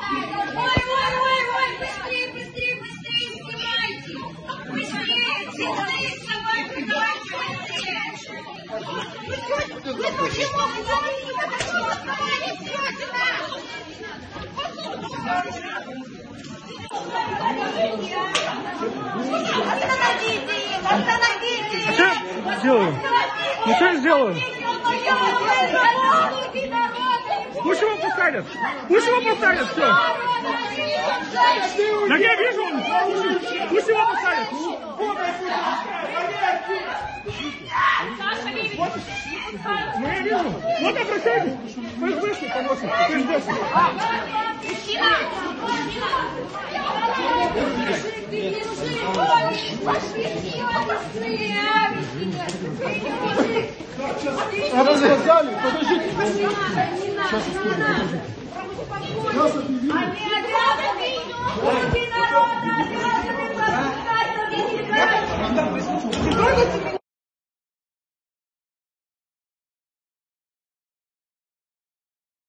Ой, быстрее, быстрее, быстрее снимайте! Быстрее, цветные собаки, давайте быстрее! Вы почему? Вы говорите, вы почему остановились, тетя? Остановите их! Остановите их! Что сделаем? Ну что сделаем? Пусть его посадят! Пусть его посадят! Все! Так я вижу! Пусть его посадят! Ну я вижу! Вот обращайтесь! Вы же вышли, помощник! Ты ждешь! Развязали, подождите. Сейчас